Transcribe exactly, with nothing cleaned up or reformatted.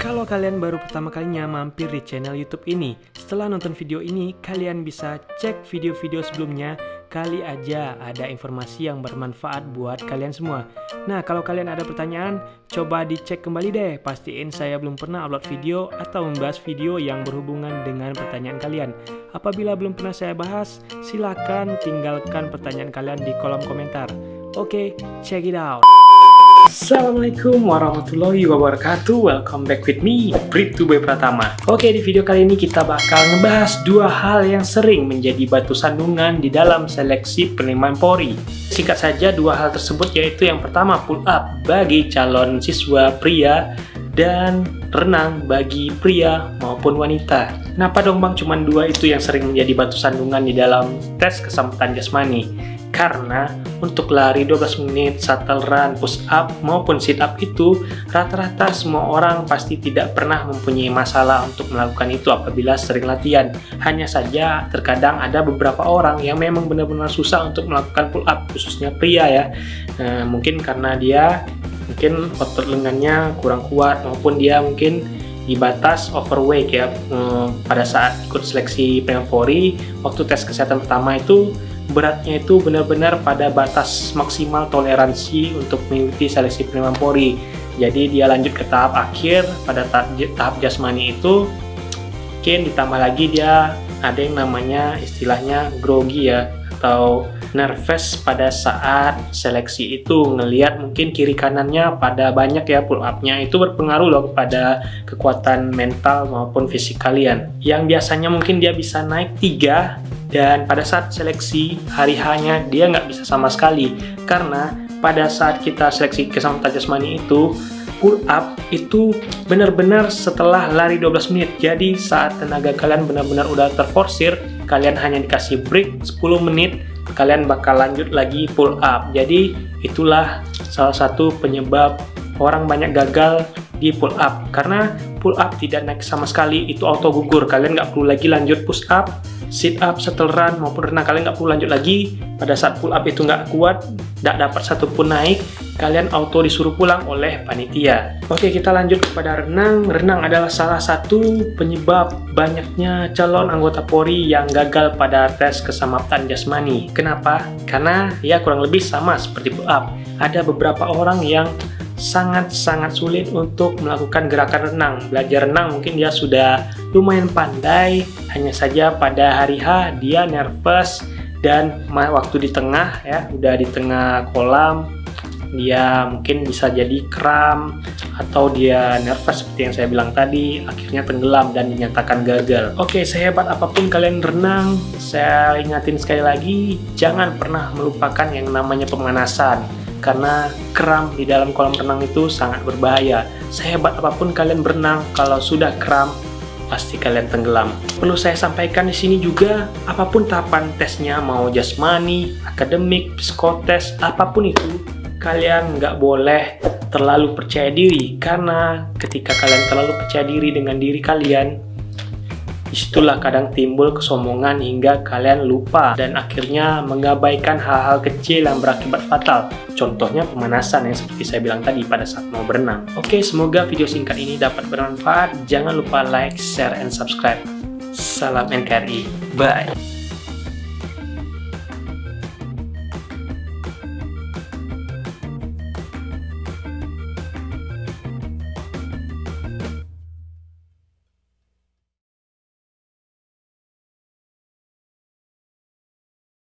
Kalau kalian baru pertama kalinya mampir di channel YouTube ini, setelah nonton video ini, kalian bisa cek video-video sebelumnya. Kali aja ada informasi yang bermanfaat buat kalian semua. Nah, kalau kalian ada pertanyaan, coba dicek kembali deh. Pastiin saya belum pernah upload video atau membahas video yang berhubungan dengan pertanyaan kalian. Apabila belum pernah saya bahas, silakan tinggalkan pertanyaan kalian di kolom komentar. Oke, check it out. Assalamualaikum warahmatullahi wabarakatuh. Welcome back with me, Bribtu Boy Pratama. Oke, di video kali ini kita bakal ngebahas dua hal yang sering menjadi batu sandungan di dalam seleksi penerimaan Polri. Singkat saja, dua hal tersebut yaitu yang pertama pull up bagi calon siswa pria dan renang bagi pria maupun wanita. Kenapa dong bang cuman dua itu yang sering menjadi batu sandungan di dalam tes keselamatan jasmani? Karena untuk lari dua belas menit, shuttle run, push up maupun sit up itu rata-rata semua orang pasti tidak pernah mempunyai masalah untuk melakukan itu apabila sering latihan. Hanya saja terkadang ada beberapa orang yang memang benar-benar susah untuk melakukan pull up, khususnya pria ya. Nah, mungkin karena dia mungkin otot lengannya kurang kuat maupun dia mungkin di batas overweight ya. Hmm, pada saat ikut seleksi penerimaan Polri waktu tes kesehatan pertama itu beratnya itu benar-benar pada batas maksimal toleransi untuk mengikuti seleksi penerimaan Polri. Jadi dia lanjut ke tahap akhir. Pada tahap, tahap jasmani itu mungkin ditambah lagi dia ada yang namanya istilahnya grogi ya, atau nervous pada saat seleksi itu. Ngelihat mungkin kiri kanannya pada banyak ya pull up-nya, itu berpengaruh loh pada kekuatan mental maupun fisik kalian. Yang biasanya mungkin dia bisa naik tiga, dan pada saat seleksi hari H-nya dia nggak bisa sama sekali. Karena pada saat kita seleksi keselamatan jasmani itu pull up itu benar-benar setelah lari dua belas menit. Jadi saat tenaga kalian benar-benar udah terforsir, kalian hanya dikasih break sepuluh menit, kalian bakal lanjut lagi pull up. Jadi itulah salah satu penyebab orang banyak gagal di pull up. Karena pull up tidak naik sama sekali, itu auto gugur. Kalian nggak perlu lagi lanjut push up, sit up, shuttle run maupun renang, kalian nggak perlu lanjut lagi. Pada saat pull up itu nggak kuat, nggak dapat satupun naik, kalian auto disuruh pulang oleh panitia. Oke, kita lanjut kepada renang. Renang adalah salah satu penyebab banyaknya calon anggota Polri yang gagal pada tes keselamatan jasmani. Kenapa? Karena ya kurang lebih sama seperti pull up. Ada beberapa orang yang sangat-sangat sulit untuk melakukan gerakan renang. Belajar renang mungkin dia sudah lumayan pandai, hanya saja pada hari H dia nervous dan waktu di tengah ya, udah di tengah kolam dia mungkin bisa jadi kram atau dia nervous seperti yang saya bilang tadi, akhirnya tenggelam dan dinyatakan gagal. Oke, sehebat apapun kalian renang, saya ingatin sekali lagi, jangan pernah melupakan yang namanya pemanasan. Karena kram di dalam kolam renang itu sangat berbahaya. Sehebat apapun kalian berenang, kalau sudah kram, pasti kalian tenggelam. Perlu saya sampaikan di sini juga, apapun tahapan tesnya, mau jasmani, akademik, psikotes, apapun itu, kalian nggak boleh terlalu percaya diri. Karena ketika kalian terlalu percaya diri dengan diri kalian, disitulah kadang timbul kesombongan hingga kalian lupa dan akhirnya mengabaikan hal-hal kecil yang berakibat fatal. Contohnya pemanasan yang seperti saya bilang tadi pada saat mau berenang. Oke, semoga video singkat ini dapat bermanfaat. Jangan lupa like, share, and subscribe. Salam N K R I. Bye.